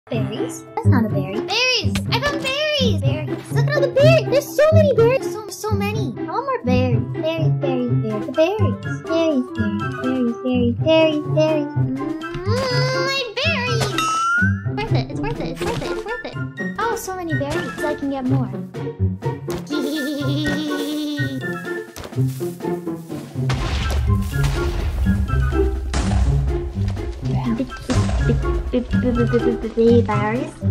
Berries? That's not a berry. Berries! I found berries! Berries. Look at all the berries! There's so many berries! So many! I want more berries. Berries, berries, berries. The berries. Berries, berries, berries, berries, berries, berries. My berries! Worth it. It's worth it. It's worth it. It's worth it. Oh, so many berries. So I can get more. Berries?